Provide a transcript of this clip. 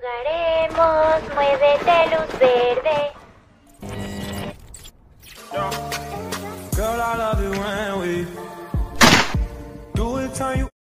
Jugaremos, muévete luz verde. Girl, I love it when we do it, turn you